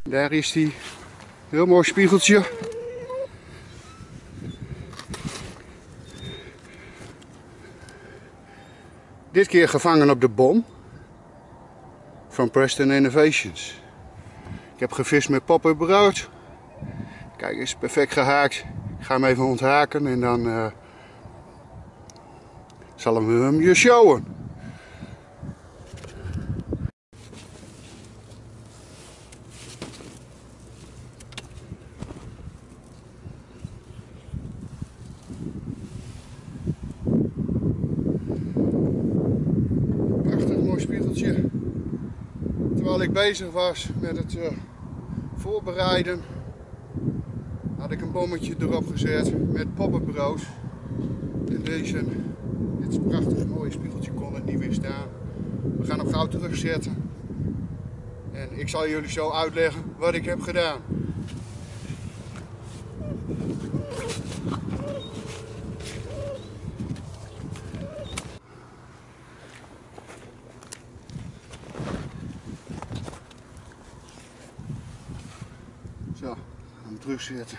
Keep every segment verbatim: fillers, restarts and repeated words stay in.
Daar is die. Heel mooi spiegeltje. Dit keer gevangen op de bom van Preston Innovations. Ik heb gevist met pop-up brood. Kijk, is perfect gehaakt. Ik ga hem even onthaken en dan uh, zal hem hem je showen. Prachtig mooi spiegeltje. Terwijl ik bezig was met het uh, voorbereiden, had ik een bommetje erop gezet met pop-up brood. En deze, dit prachtig mooie spiegeltje kon het niet weerstaan. We gaan hem gauw terugzetten. En ik zal jullie zo uitleggen wat ik heb gedaan. Zo, gaan hem terugzetten.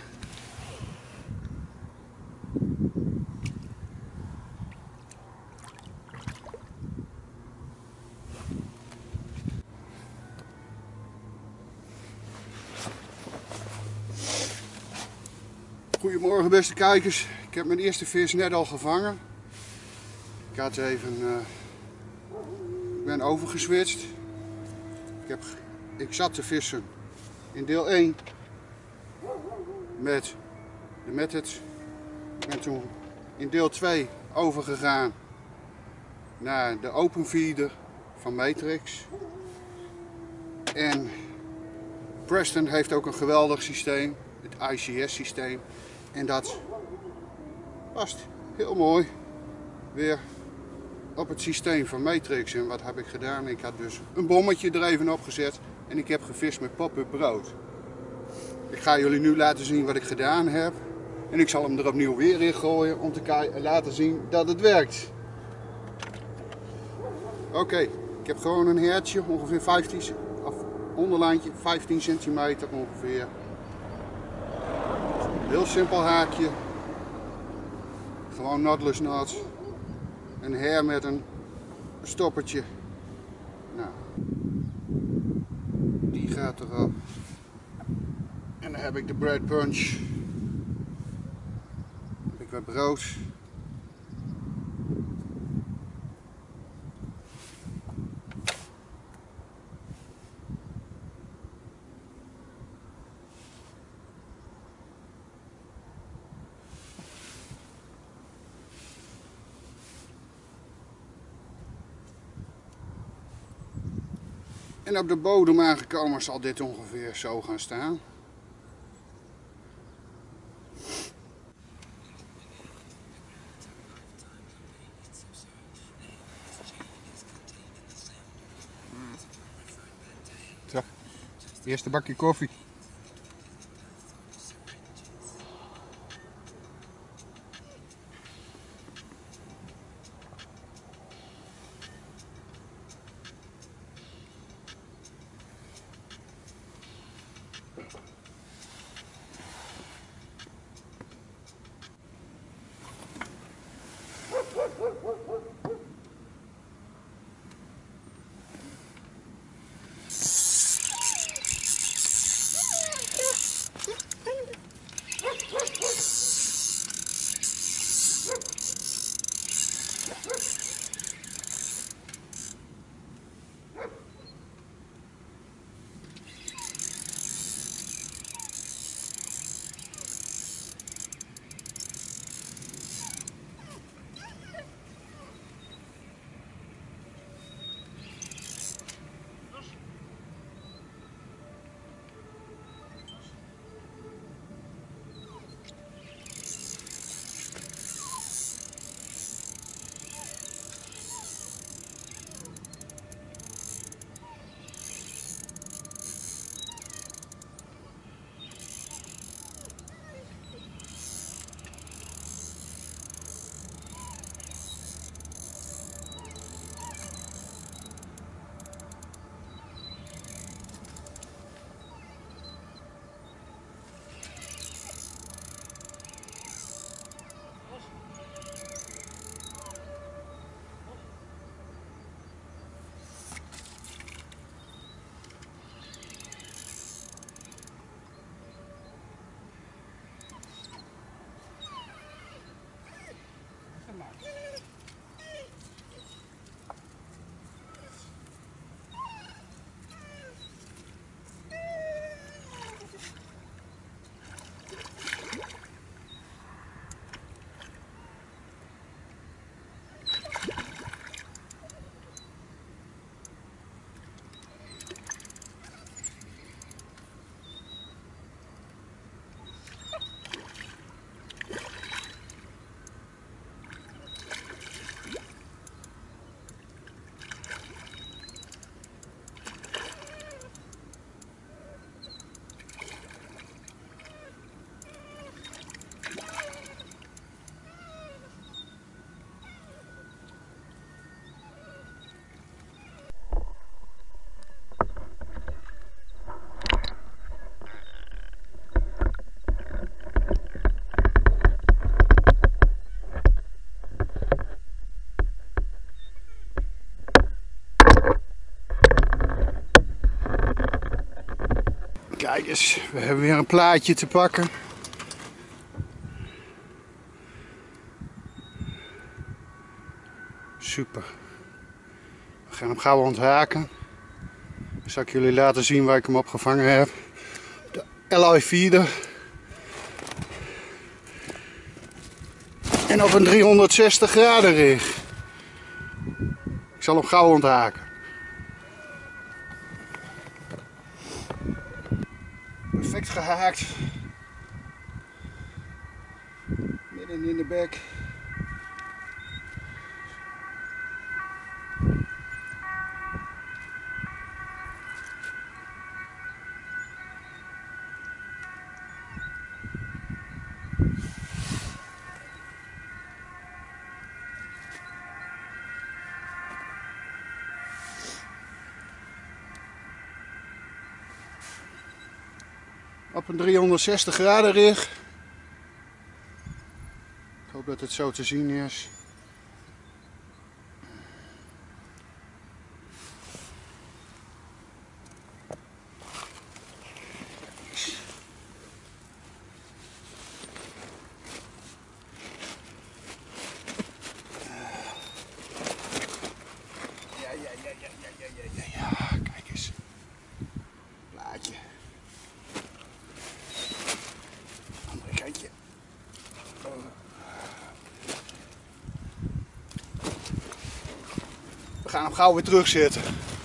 Goedemorgen beste kijkers, ik heb mijn eerste vis net al gevangen. Ik had even, uh, ik ben overgeswitcht. Ik, heb, ik zat te vissen in deel één met de method. Ik ben toen in deel twee overgegaan naar de open feeder van Matrix. En Preston heeft ook een geweldig systeem, het I C S systeem. En dat past heel mooi weer op het systeem van Matrix. En wat heb ik gedaan? Ik had dus een bommetje er even op gezet en ik heb gevist met pop-up brood. Ik ga jullie nu laten zien wat ik gedaan heb. En ik zal hem er opnieuw weer in gooien om te laten zien dat het werkt. Oké, okay, ik heb gewoon een hertje, ongeveer vijftien, of onderlijntje, vijftien centimeter ongeveer. Heel simpel haakje. Gewoon knotless knot. Een her met een stoppertje. Nou, die gaat erop. En dan heb ik de bread punch. Dan heb ik wat brood. En op de bodem aangekomen zal dit ongeveer zo gaan staan. Zo, eerste bakje koffie. Kijk eens, we hebben weer een plaatje te pakken. Super. We gaan hem gauw onthaken. Dan zal ik jullie laten zien waar ik hem op gevangen heb. De L I vier. En op een driehonderdzestig graden rig. Ik zal hem gauw onthaken. Perfect gehaakt. Midden in de bek. Op een driehonderdzestig graden rig. Ik hoop dat het zo te zien is. Ja, ja, ja, ja, ja, ja, ja, ja. Kijk eens. Plaatje. Andere kantje. We gaan hem gauw weer terugzetten.